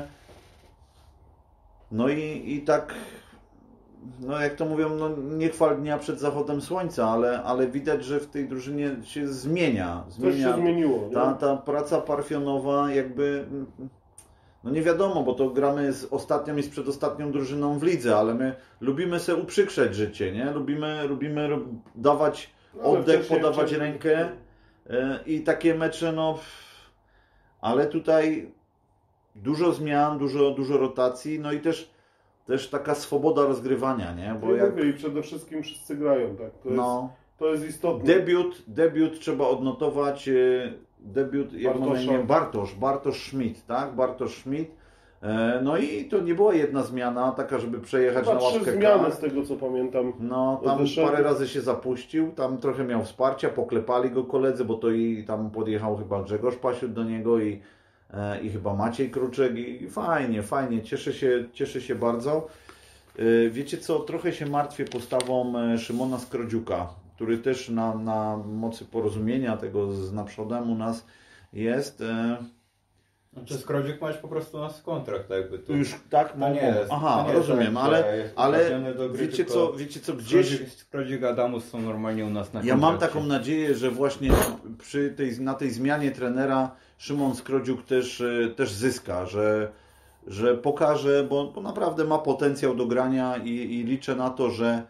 No i, i tak, no jak to mówią, no nie chwal dnia przed zachodem słońca, ale, ale widać, że w tej drużynie się zmienia. zmienia Coś się zmieniło. Ta, ta praca parfionowa jakby, no nie wiadomo, bo to gramy z ostatnią i z przedostatnią drużyną w lidze, ale my lubimy sobie uprzykrzać życie, nie? Lubimy, lubimy dawać oddech, podawać wcześniej... rękę i takie mecze, no, ale tutaj dużo zmian, dużo, dużo rotacji, no i też, też taka swoboda rozgrywania, nie? Bo jak... I przede wszystkim wszyscy grają, tak? To jest, no, to jest istotne. Debiut, debiut trzeba odnotować, debiut, jak mam na imię, Bartosz, Bartosz Schmidt, tak? Bartosz Schmidt. No i to nie była jedna zmiana, taka, żeby przejechać Chyba na ławkę trzy zmiany z tego, co pamiętam. No, tam wyszedł. Parę razy się zapuścił, tam trochę miał wsparcia, poklepali go koledzy, bo to i tam podjechał chyba Grzegorz Pasiut do niego i, e, i chyba Maciej Kruczek i fajnie, fajnie, cieszę się, cieszę się bardzo. E, wiecie co, trochę się martwię postawą Szymona Skrodziuka, który też na, na mocy porozumienia tego z naprzodem u nas jest. E, Znaczy Skrodziuk masz po prostu nas kontrakt jakby to. Już tak to nie jest, aha, to nie rozumiem, tak, ale, ale gry, wiecie co, wiecie co, gdzieś... Skrodzik, Adamus są normalnie u nas na Ja mam taką nadzieję, że właśnie przy tej, na tej zmianie trenera Szymon Skrodziuk też, też zyska, że, że pokaże, bo, bo naprawdę ma potencjał do grania i, i liczę na to, że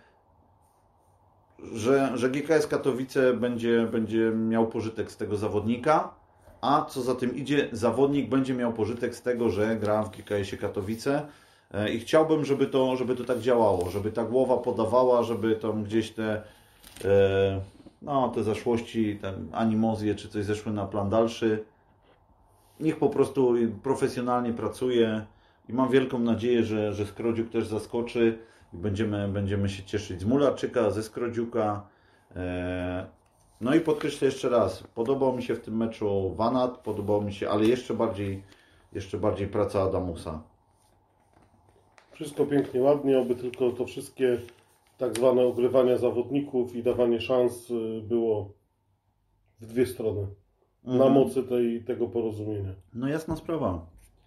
że, że G K S Katowice będzie, będzie miał pożytek z tego zawodnika, a co za tym idzie, zawodnik będzie miał pożytek z tego, że gra w G K S-ie Katowice i chciałbym, żeby to, żeby to tak działało, żeby ta głowa podawała, żeby tam gdzieś te, no, te zaszłości, te animozje czy coś zeszły na plan dalszy. Niech po prostu profesjonalnie pracuje i mam wielką nadzieję, że, że Skrodziuk też zaskoczy i będziemy, będziemy się cieszyć z Mularczyka, ze Skrodziuka. No i podkreślę jeszcze raz, podobał mi się w tym meczu Vanat, podobał mi się, ale jeszcze bardziej, jeszcze bardziej praca Adamusa. Wszystko pięknie, ładnie, oby tylko to wszystkie tak zwane ogrywania zawodników i dawanie szans było w dwie strony. Mhm. Na mocy tej, tego porozumienia. No jasna sprawa.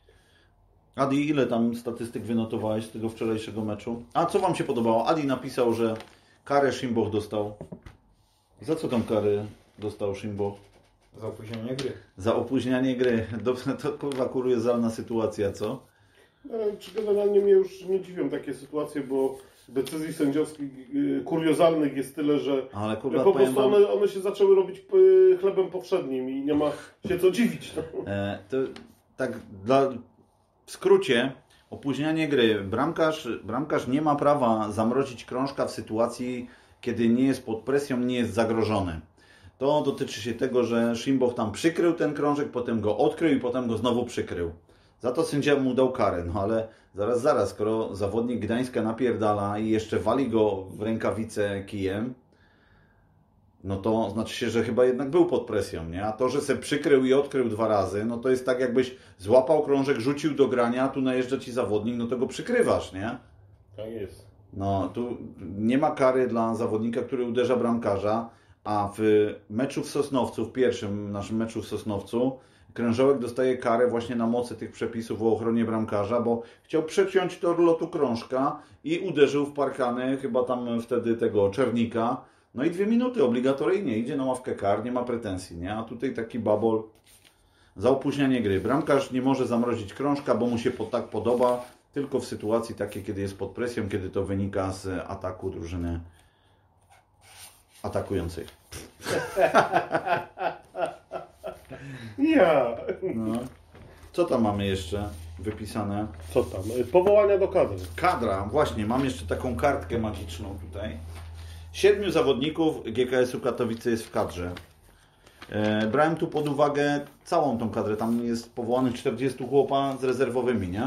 Adi, ile tam statystyk wynotowałeś z tego wczorajszego meczu? A co Wam się podobało? Adi napisał, że karę Szymboch dostał. Za co tą karę dostał Szymboch? Za opóźnianie gry. Za opóźnianie gry. Dobrze, to kurwa kuriozalna sytuacja, co? No, czy generalnie mnie już nie dziwią takie sytuacje, bo decyzji sędziowskich kuriozalnych jest tyle, że, Ale, kurwa, że po prostu wam... one, one się zaczęły robić chlebem powszednim i nie ma się co dziwić. No. E, to tak dla... w skrócie, opóźnianie gry. Bramkarz, bramkarz nie ma prawa zamrozić krążka w sytuacji, kiedy nie jest pod presją, nie jest zagrożony. To dotyczy się tego, że Szymboch tam przykrył ten krążek, potem go odkrył i potem go znowu przykrył. Za to sędzia mu dał karę, no ale zaraz, zaraz, skoro zawodnik Gdańska napierdala i jeszcze wali go w rękawicę kijem, no to znaczy się, że chyba jednak był pod presją, nie? A to, że se przykrył i odkrył dwa razy, no to jest tak jakbyś złapał krążek, rzucił do grania, a tu najeżdża ci zawodnik, no to go przykrywasz, nie? Tak jest. No, tu nie ma kary dla zawodnika, który uderza bramkarza, a w meczu w Sosnowcu, w pierwszym naszym meczu w Sosnowcu, Krężołek dostaje karę właśnie na mocy tych przepisów o ochronie bramkarza, bo chciał przeciąć tor lotu krążka i uderzył w parkany, chyba tam wtedy tego Czernika. No i dwie minuty obligatoryjnie, idzie na ławkę kar, nie ma pretensji, nie? A tutaj taki babol za opóźnianie gry. Bramkarz nie może zamrozić krążka, bo mu się tak podoba, tylko w sytuacji takiej, kiedy jest pod presją, kiedy to wynika z ataku drużyny atakującej. Ja. No. Co tam mamy jeszcze wypisane? Co tam? Powołania do kadry. Kadra, właśnie, mam jeszcze taką kartkę magiczną tutaj. Siedmiu zawodników G K S-u Katowice jest w kadrze. E, brałem tu pod uwagę całą tą kadrę. Tam jest powołanych czterdziestu chłopa z rezerwowymi, nie?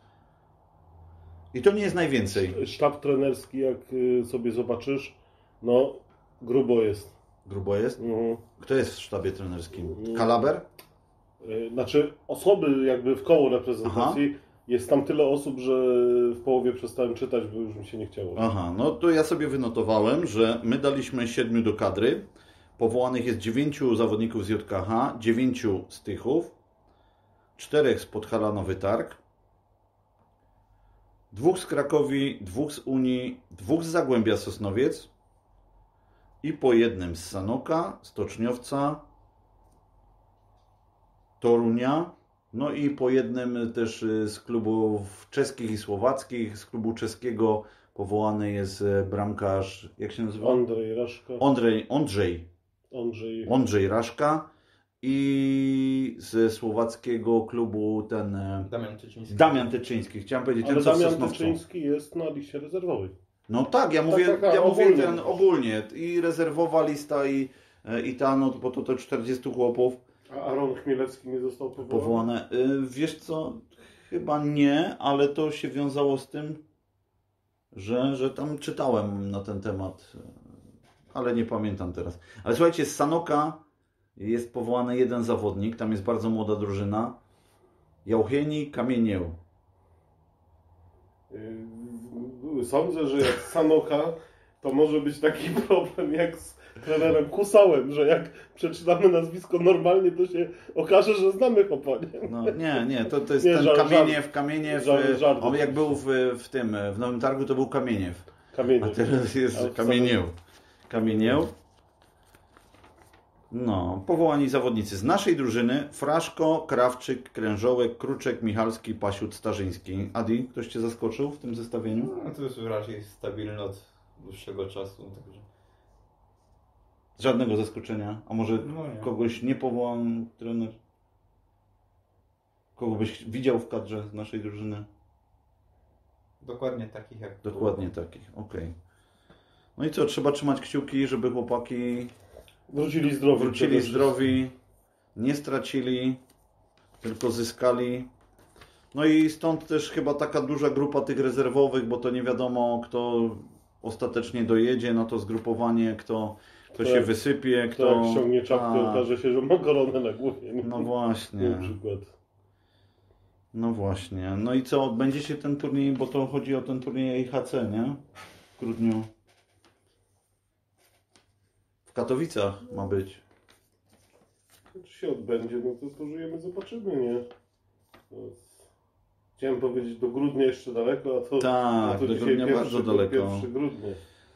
I to nie jest najwięcej. Sztab trenerski, jak y, sobie zobaczysz, no grubo jest. Grubo jest? Mhm. Kto jest w sztabie trenerskim? Kalaber? Y, Znaczy osoby jakby w koło reprezentacji, Aha. jest tam tyle osób, że w połowie przestałem czytać, bo już mi się nie chciało. Aha, no to ja sobie wynotowałem, że my daliśmy siedmiu do kadry. Powołanych jest dziewięciu zawodników z J K H, dziewięciu z Tychów, czterech z Podhala Nowy Targ, dwóch z Krakowi, dwóch z Unii, dwóch z Zagłębia Sosnowiec i po jednym z Sanoka, Stoczniowca, Torunia, no i po jednym też z klubów czeskich i słowackich. Z klubu czeskiego powołany jest bramkarz, jak się nazywa? Andrzej Raszka. Andrzej, Andrzej, Andrzej. Andrzej Raszka i ze słowackiego klubu ten Damian Tyczyński. Damian Tyczyński. Chciałem powiedzieć, Ale ten co w Damian Sosnowcu. Tyczyński jest na liście rezerwowej. No tak, ja mówię, tak, tak, ja mówię ogólnie. ten ogólnie. I rezerwowa lista i, i ta, no bo to to czterdziestu chłopów A Aaron Chmielewski nie został powołany? powołane. Y, Wiesz co, chyba nie, ale to się wiązało z tym, że, że tam czytałem na ten temat, ale nie pamiętam teraz. Ale słuchajcie, z Sanoka jest powołany jeden zawodnik, tam jest bardzo młoda drużyna. Jaucheni Kamienieł. Yy, Sądzę, że jak z Sanoka, to może być taki problem jak z trenerem Kusałem, że jak przeczytamy nazwisko normalnie, to się okaże, że znamy chłopa, nie? No nie, nie, to, to jest Nie, ten żart, Kamieniew, Kamieniew, żart, y, żart, on jak oczywiście. był w, w tym, w Nowym Targu, to był Kamieniew. Kamienie. A teraz jest Ale Kamienieł. Kamienieł. No, powołani zawodnicy z naszej drużyny: Fraszko, Krawczyk, Krężołek, Kruczek, Michalski, Pasiut, Starzyński. Adi, ktoś Cię zaskoczył w tym zestawieniu? No, to jest raczej stabilne od dłuższego czasu. Także... Żadnego zaskoczenia. A może No nie. kogoś nie powołał trener? Kogo byś widział w kadrze z naszej drużyny? Dokładnie takich jak Dokładnie takich, okej. No i co, trzeba trzymać kciuki, żeby chłopaki Wrócili zdrowi. wrócili przede zdrowi, nie stracili, tylko zyskali. No i stąd też chyba taka duża grupa tych rezerwowych, bo to nie wiadomo, kto ostatecznie dojedzie na to zgrupowanie, kto, kto Kto się jak- wysypie, Kto kto... jak ściągnie czapkę, A, okaże się, że ma koronę na głowie. Nie? No właśnie, Na przykład. no właśnie. No i co, odbędzie się ten turniej, bo to chodzi o ten turniej I H C, nie? W grudniu. W Katowicach ma być. Czy się odbędzie, no to pożyjemy, zobaczymy, nie? To jest... Chciałem powiedzieć, do grudnia jeszcze daleko, a to, Tak, a to do dzisiaj grudnia pierwszy, bardzo daleko. pierwszy grudnia.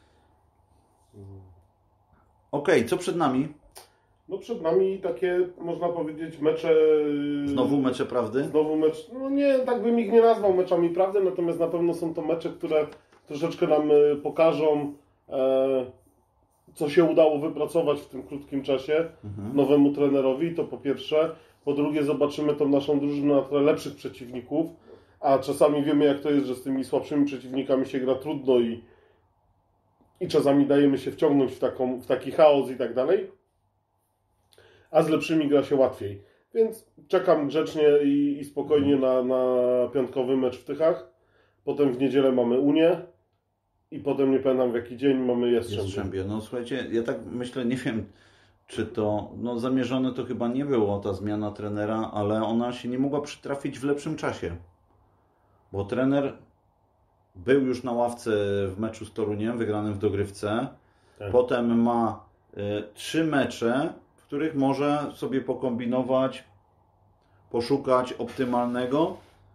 Okej, co przed nami? No przed nami takie, można powiedzieć, mecze... Znowu mecze prawdy? Znowu mecz, no nie, tak bym ich nie nazwał meczami prawdy, natomiast na pewno są to mecze, które troszeczkę nam e, pokażą, e, co się udało wypracować w tym krótkim czasie Mhm. nowemu trenerowi, to po pierwsze. Po drugie, zobaczymy tą naszą drużynę na tle lepszych przeciwników, a czasami wiemy, jak to jest, że z tymi słabszymi przeciwnikami się gra trudno i, i czasami dajemy się wciągnąć w, taką, w taki chaos i tak dalej, a z lepszymi gra się łatwiej. Więc czekam grzecznie i, i spokojnie na, na piątkowy mecz w Tychach. Potem w niedzielę mamy Unię i potem nie pamiętam w jaki dzień mamy Jastrzębie. Jastrzębie. No słuchajcie, ja tak myślę, nie wiem, czy to, no zamierzone to chyba nie było, ta zmiana trenera, ale ona się nie mogła przytrafić w lepszym czasie. Bo trener był już na ławce w meczu z Toruniem, wygranym w dogrywce. Tak. Potem ma y, trzy mecze, w których może sobie pokombinować, poszukać optymalnego.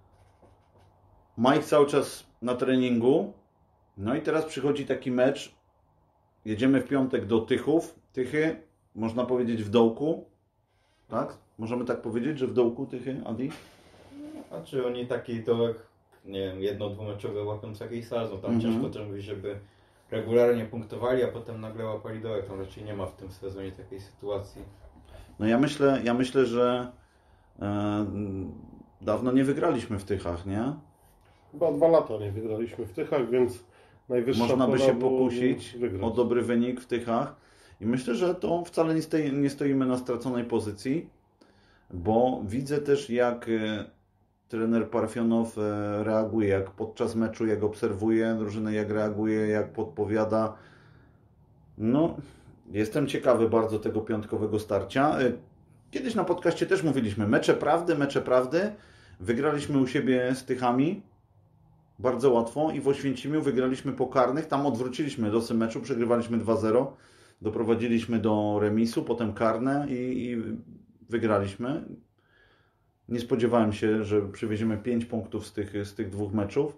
Ma ich cały czas na treningu. No i teraz przychodzi taki mecz. Jedziemy w piątek do Tychów. Tychy, można powiedzieć, w dołku. Tak? Możemy tak powiedzieć, że w dołku Tychy, Adi? A czy oni taki dołek, nie wiem, jedno, dwumeczowe łapią co jakiś sezon, tam Mhm. ciężko też mówić, żeby regularnie punktowali, a potem nagle łapali dołek, tam raczej nie ma w tym sezonie takiej sytuacji. No ja myślę, ja myślę, że e, dawno nie wygraliśmy w Tychach, nie? Chyba dwa lata nie wygraliśmy w Tychach, więc najwyższa Można by pora się było pokusić wygrać. o dobry wynik w Tychach. I myślę, że to wcale nie, stoi, nie stoimy na straconej pozycji, bo widzę też, jak trener Parfionow reaguje, jak podczas meczu, jak obserwuje drużynę, jak reaguje, jak podpowiada. No, jestem ciekawy bardzo tego piątkowego starcia. Kiedyś na podcaście też mówiliśmy, mecze prawdy, mecze prawdy. Wygraliśmy u siebie z Tychami bardzo łatwo i w Oświęcimiu wygraliśmy po karnych. Tam odwróciliśmy losy meczu, przegrywaliśmy dwa zero. Doprowadziliśmy do remisu, potem karne i, i wygraliśmy. Nie spodziewałem się, że przywieziemy pięć punktów z tych, z tych dwóch meczów.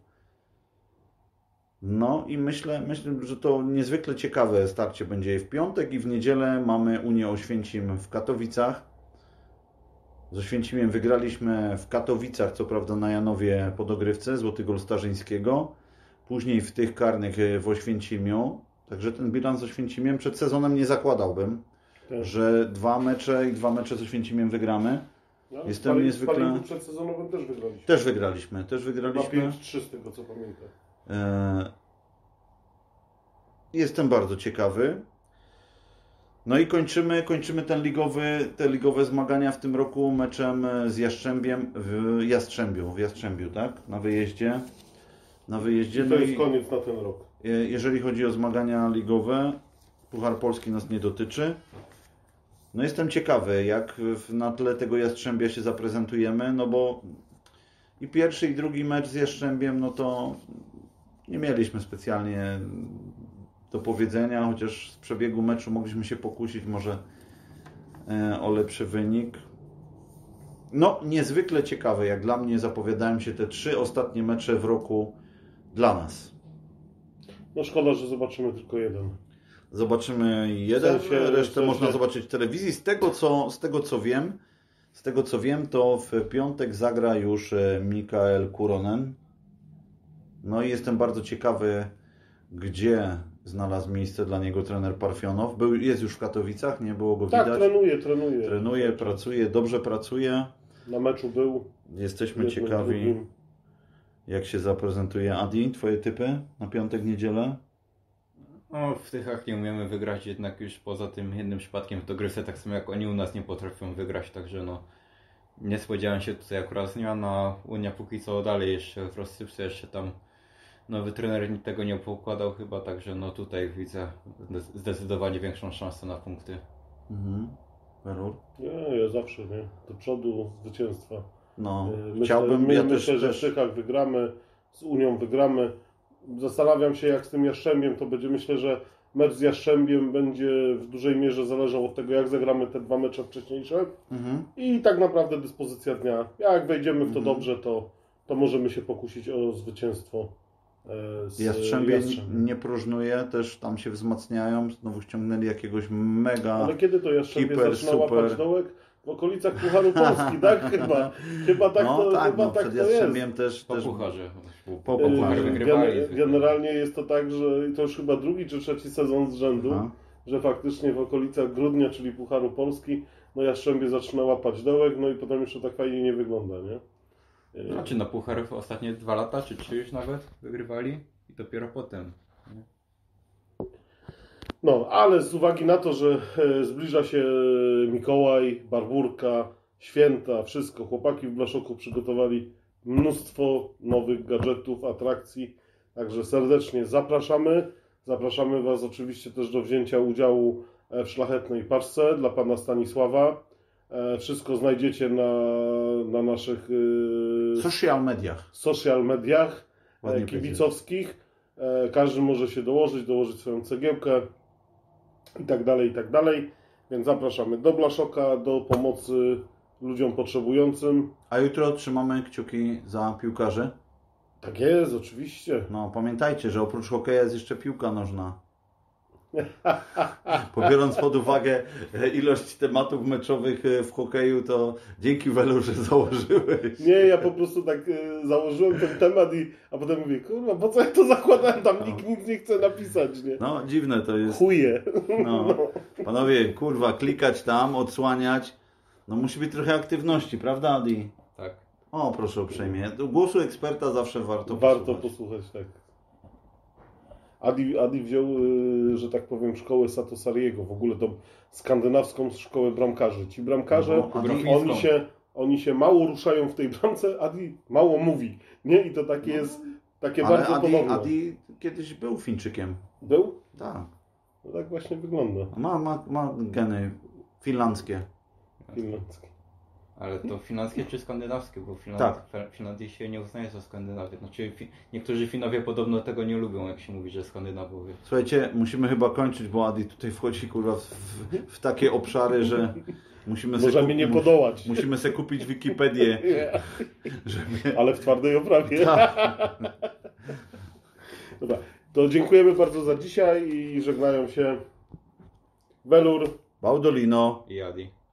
No i myślę, myślę, że to niezwykle ciekawe starcie będzie w piątek i w niedzielę mamy Unię Oświęcim w Katowicach. Z Oświęcimiem wygraliśmy w Katowicach, co prawda na Janowie po dogrywce, Złoty Gol Starzyńskiego. Później w tych karnych w Oświęcimiu. Także ten bilans z Oświęcimiem przed sezonem nie zakładałbym, tak, że dwa mecze i dwa mecze z Oświęcimiem wygramy. No, Jestem sparing, niezwykle... sparingu przedsezonowym też wygraliśmy. Też wygraliśmy, też wygraliśmy. pięć trzy z tego co pamiętam. E... Jestem bardzo ciekawy. No i kończymy, kończymy ten ligowy, te ligowe zmagania w tym roku meczem z Jastrzębiem w Jastrzębiu, w Jastrzębiu, tak? Na wyjeździe. Na wyjeździe. I to no jest i koniec na ten rok. Jeżeli chodzi o zmagania ligowe, Puchar Polski nas nie dotyczy. No jestem ciekawy, jak na tle tego Jastrzębia się zaprezentujemy, no bo i pierwszy i drugi mecz z Jastrzębiem, no to nie mieliśmy specjalnie do powiedzenia, chociaż z przebiegu meczu mogliśmy się pokusić może o lepszy wynik. No niezwykle ciekawe, jak dla mnie zapowiadają się te trzy ostatnie mecze w roku dla nas. No szkoda, że zobaczymy tylko jeden. Zobaczymy jeden, w sensie, resztę w sensie... można zobaczyć w telewizji. Z tego, co, z tego co wiem, z tego co wiem, to w piątek zagra już Mikael Kuronen. No i jestem bardzo ciekawy, gdzie znalazł miejsce dla niego trener Parfionow. Był, jest już w Katowicach, nie było go tak, widać. Tak, trenuje, trenuje. Trenuje, pracuje, dobrze pracuje. Na meczu był. Jesteśmy ciekawi, drugim. Jak się zaprezentuje. Adi, twoje typy na piątek, niedzielę? No, w Tychach nie umiemy wygrać, jednak już poza tym jednym przypadkiem w dogrywce, tak samo jak oni u nas nie potrafią wygrać, także no nie spodziewałem się tutaj akurat zmiana. Unia póki co dalej jeszcze w rozsypce, jeszcze tam nowy trener tego nie poukładał chyba, także no tutaj widzę zdecydowanie większą szansę na punkty. Mhm. Welur? Nie, ja zawsze, nie. Do przodu zwycięstwa. No, myślę, chciałbym, my, ja myślę, też, że też... w Tychach wygramy, z Unią wygramy. Zastanawiam się, jak z tym Jastrzębiem to będzie. Myślę, że mecz z Jastrzębiem będzie w dużej mierze zależał od tego, jak zagramy te dwa mecze wcześniejsze. Mhm. I tak naprawdę dyspozycja dnia. Jak wejdziemy w to mhm. dobrze, to, to możemy się pokusić o zwycięstwo. Z Jastrzębie Jastrzębiem. nie próżnuje, też tam się wzmacniają. Znowu ściągnęli jakiegoś mega. Ale kiedy to Jastrzębie hiper, zaczyna super. łapać dołek? W okolicach Pucharu Polski, tak? Chyba, chyba tak no, to, tak, chyba no, tak przed to Jastrzębiem jest. też, Po też pucharze. Po pucharze wygrywali. Generalnie jest to tak, że to już chyba drugi czy trzeci sezon z rzędu, Aha. że faktycznie w okolicach grudnia, czyli Pucharu Polski, no Jastrzębie zaczyna łapać dołek, no i potem jeszcze tak fajnie nie wygląda, nie? Znaczy na Puchar ostatnie dwa lata, czy trzy już nawet wygrywali i dopiero potem. Nie? No, ale z uwagi na to, że zbliża się Mikołaj, Barburka, święta, wszystko, chłopaki w Blaszoku przygotowali mnóstwo nowych gadżetów, atrakcji, także serdecznie zapraszamy. Zapraszamy Was oczywiście też do wzięcia udziału w szlachetnej paczce dla Pana Stanisława. Wszystko znajdziecie na, na naszych social mediach, social mediach Ładnie kibicowskich. Każdy może się dołożyć, dołożyć swoją cegiełkę i tak dalej, i tak dalej. Więc zapraszamy do Blaszoka, do pomocy ludziom potrzebującym. A jutro trzymamy kciuki za piłkarzy. Tak jest, oczywiście. No, pamiętajcie, że oprócz hokeja jest jeszcze piłka nożna. Pobiorąc pod uwagę ilość tematów meczowych w hokeju, to dzięki Welu, że założyłeś. Nie, ja po prostu tak założyłem ten temat, i, a potem mówię, kurwa, po co ja to zakładałem, tam no. Nikt nic nie chce napisać, nie? No, dziwne to jest. Chuje. No. No. Panowie, kurwa, klikać tam, odsłaniać. No musi być trochę aktywności, prawda, Adi? Tak. O, proszę uprzejmie. Głosu eksperta zawsze warto Warto posłuchać. posłuchać, tak. Adi, Adi wziął, y, że tak powiem, szkołę Satosariego, w ogóle tą skandynawską szkołę bramkarzy. Ci bramkarze, No, Adi- oni, się, oni się mało ruszają w tej bramce, Adi mało mówi. Nie? I to takie jest, takie Ale bardzo Adi, podobne. Adi kiedyś był Fińczykiem. Był? Tak. No tak właśnie wygląda. Ma, ma, ma geny finlandzkie. Finlandzki. Ale to finlandzkie czy skandynawskie? Bo Finland... Tak. Finlandii się nie uznaje za Skandynawię. Znaczy, fi... niektórzy Finowie podobno tego nie lubią, jak się mówi, że Skandynawowie. Słuchajcie, musimy chyba kończyć, bo Adi tutaj wchodzi kurwa w, w, w takie obszary, że musimy se Możemy kup- nie mus- podołać. Musimy sobie kupić Wikipedię, Nie. żeby... Ale w twardej oprawie. Tak. Dobra, to dziękujemy bardzo za dzisiaj i żegnają się Welur. Baudolino. I Adi.